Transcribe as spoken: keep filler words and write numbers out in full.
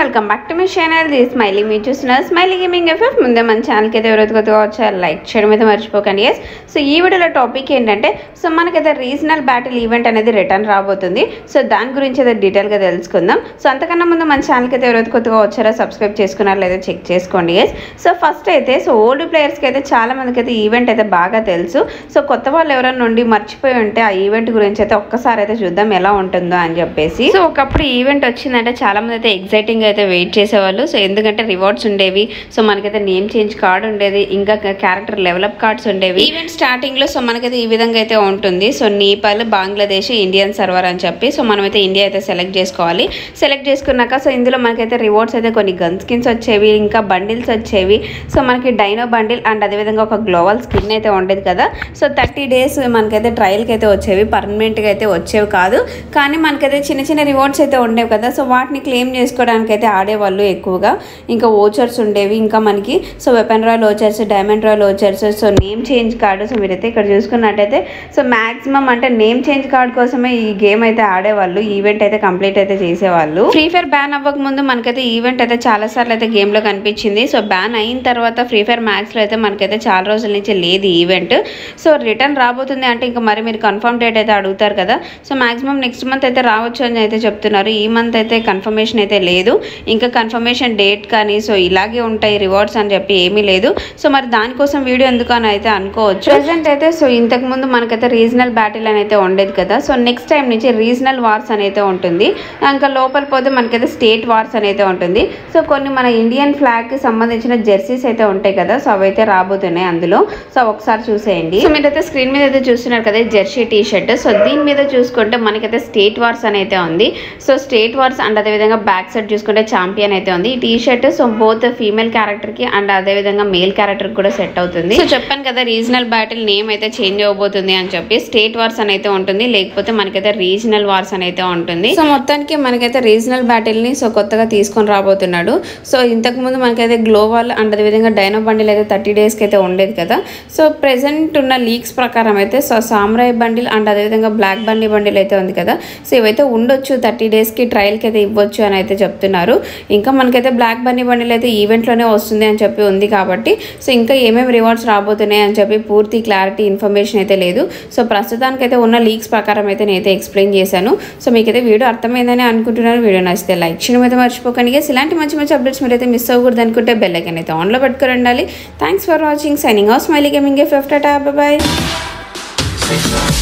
Welcome back to my channel the smiley మీ చూస్తున్నారు smiley gaming FF. ముందే మన ఛానల్కి అయితే ఎవరైతే కొత్తగా వచ్చారో లైక్ చేయడం అయితే మర్చిపోకండి. ఎస్ సో ఈ వీడియోలో టాపిక్ ఏంటంటే సో మనకైతే రీజనల్ బ్యాటిల్ ఈవెంట్ అనేది రిటర్న్ రాబోతుంది. సో దాని గురించి అయితే డీటెయిల్గా తెలుసుకుందాం. సో అంతకన్నా ముందు మన ఛానల్కి అయితే ఎవరైతే కొత్తగా వచ్చారో సబ్స్క్రైబ్ చేసుకున్నారో లేదా చెక్ చేసుకోండి. ఎస్ సో ఫస్ట్ అయితే సో ఓల్డ్ ప్లేయర్స్కి అయితే చాలా మందికి అయితే ఈవెంట్ అయితే బాగా తెలుసు. సో కొత్త వాళ్ళు ఎవరైనా నుండి మర్చిపోయి ఉంటే ఆ ఈవెంట్ గురించి అయితే ఒక్కసారి అయితే చూద్దాం ఎలా ఉంటుందో అని చెప్పేసి. సో ఒకప్పుడు ఈవెంట్ వచ్చిందంటే చాలా మంది అయితే ఎగ్జైటింగ్ అయితే వెయిట్ చేసేవాళ్ళు. సో ఎందుకంటే రివార్డ్స్ ఉండేవి, సో మనకైతే నేమ్ చేంజ్ కార్డ్ ఉండేది, ఇంకా క్యారెక్టర్ డెవలప్ కార్డ్స్ ఉండేవి. ఈవెంట్ స్టార్టింగ్ లో సో మనకైతే ఈ విధంగా అయితే ఉంటుంది. So Nepal, Bangladesh, Indian server అని చెప్పి సో మనమైతే ఇండియా అయితే సెలెక్ట్ చేసుకోవాలి. సెలెక్ట్ చేసుకున్నాక సో ఇందులో మనకైతే రివార్డ్స్ అయితే కొన్ని గన్ స్కిన్స్ వచ్చేవి, ఇంకా బండిల్స్ వచ్చేవి. సో మనకి డైనో బండిల్ అండ్ అదేవిధంగా ఒక గ్లోవల్ స్కిన్ అయితే ఉండేది కదా. సో థర్టీ డేస్ మనకైతే ట్రయల్కి అయితే వచ్చేవి, పర్మనెంట్గా అయితే వచ్చేవి కాదు. కానీ మనకైతే చిన్న చిన్న రివార్డ్స్ అయితే ఉండేవి కదా. సో వాటిని క్లెయిమ్ చేసుకోవడానికి అయితే ఆడేవాళ్ళు ఎక్కువగా. ఇంకా ఓచర్స్ ఉండేవి, ఇంకా మనకి so weapon royal vouchers, diamond royal vouchers, so name change card. So మీరైతే ఇక్కడ చూసుకున్నట్టయితే సో మ్యాక్సిమం అంటే నేమ్ చేంజ్ కార్డ్ కోసమే ఈ గేమ్ అయితే ఆడేవాళ్ళు, ఈవెంట్ అయితే కంప్లీట్ అయితే చేసేవాళ్ళు. ఫ్రీ ఫైర్ బ్యాన్ అవ్వక ముందు మనకైతే ఈవెంట్ అయితే చాలా సార్లు అయితే గేమ్ లో కనిపించింది. సో బ్యాన్ అయిన తర్వాత ఫ్రీ ఫైర్ మ్యాక్స్ లో అయితే మనకైతే చాలా రోజుల నుంచి లేదు ఈవెంట్. సో రిటర్న్ రాబోతుంది అంటే ఇంకా మరి మీరు కన్ఫర్మ్ డేట్ అయితే అడుగుతారు కదా. సో మాక్సిమం నెక్స్ట్ మంత్ అయితే రావచ్చు అని అయితే చెప్తున్నారు. ఈ మంత్ అయితే కన్ఫర్మేషన్ అయితే లేదు, ఇంకా కన్ఫర్మేషన్ డేట్ కానీ సో ఇలాగే ఉంటాయి రివార్డ్స్ అని చెప్పి ఏమీ లేదు. సో మరి దానికోసం వీడియో ఎందుకు అని అయితే అనుకోవచ్చు. ప్రెసెంట్ అయితే సో ఇంతకు ముందు మనకైతే రీజనల్ బ్యాటిల్ అని అయితే ఉండేది కదా. సో నెక్స్ట్ టైం నుంచి రీజనల్ వార్స్ అని అయితే ఉంటుంది. ఇంకా లోపల పోతే మనకైతే స్టేట్ వార్స్ అని అయితే ఉంటుంది. సో కొన్ని మన ఇండియన్ ఫ్లాగ్ కి సంబంధించిన జెర్సీస్ అయితే ఉంటాయి కదా. సో అవైతే రాబోతున్నాయి అందులో. సో ఒకసారి చూసేయండి. సో మీరైతే స్క్రీన్ మీద అయితే చూస్తున్నారు కదా జెర్సీ టీ షర్ట్. సో దీని మీద చూసుకుంటే మనకైతే స్టేట్ వార్స్ అని అయితే ఉంది. సో స్టేట్ వార్స్ అండ్ అదేవిధంగా బ్యాక్ సైడ్ చూసుకుంటే ఛాంపియన్ అయితే ఉంది. ఈ T shirt so both female character కి అండ్ అదే విధంగా మేల్ క్యారెక్టర్ కూడా సెట్ అవుతుంది. సో చెప్పాను కదా రీజనల్ బ్యాటిల్ నేమ్ అయితే చేంజ్ అవ్వబోతుంది అని చెప్పి. స్టేట్ వార్స్ అని అయితే ఉంటుంది, లేకపోతే మనకైతే రీజనల్ వార్స్ అని అయితే ఉంటుంది. సో మొత్తానికి మనకైతే రీజనల్ బ్యాటిల్ ని సో కొత్తగా తీసుకొని రాబోతున్నాడు. సో ఇంతకు ముందు మనకైతే గ్లోవల్ అండ్ అదే విధంగా డైనో బండిల్ అయితే థర్టీ డేస్ కి అయితే ఉండేది కదా. సో ప్రెసెంట్ ఉన్న లీక్స్ ప్రకారం అయితే సో సామ్రాయ్ బండిల్ అండ్ అదేవిధంగా బ్లాక్ బండి బండిల్ అయితే ఉంది కదా. సో ఇవైతే ఉండొచ్చు, థర్టీ డేస్ కి ట్రయల్ కి అయితే ఇవ్వచ్చు అని అయితే చెప్తున్నారు. ఇంకా మనకైతే బ్లాక్ బన్నీ బండిల్ అయితే ఈవెంట్లోనే వస్తుంది అని చెప్పి ఉంది కాబట్టి సో ఇంకా ఏమేమి రివార్డ్స్ రాబోతున్నాయి అని చెప్పి పూర్తి క్లారిటీ ఇన్ఫర్మేషన్ అయితే లేదు. సో ప్రస్తుతానికైతే ఉన్న లీక్స్ ప్రకారం అయితే నేనైతే ఎక్స్ప్లెయిన్ చేశాను. సో మీకైతే వీడియో అర్థమైందని అనుకుంటున్నాను. వీడియో నచ్చితే లైక్ చేయడం అయితే మర్చిపోకండి. ఇలాంటి మంచి మంచి అప్డేట్స్ మీరైతే మిస్ అవ్వకూడదు అనుకుంటే బెల్ ఐకాన్ అయితే ఆన్లో పెట్టుకుని ఉండాలి. Thanks for watching. Signing off smiley gaming F F tata bye by.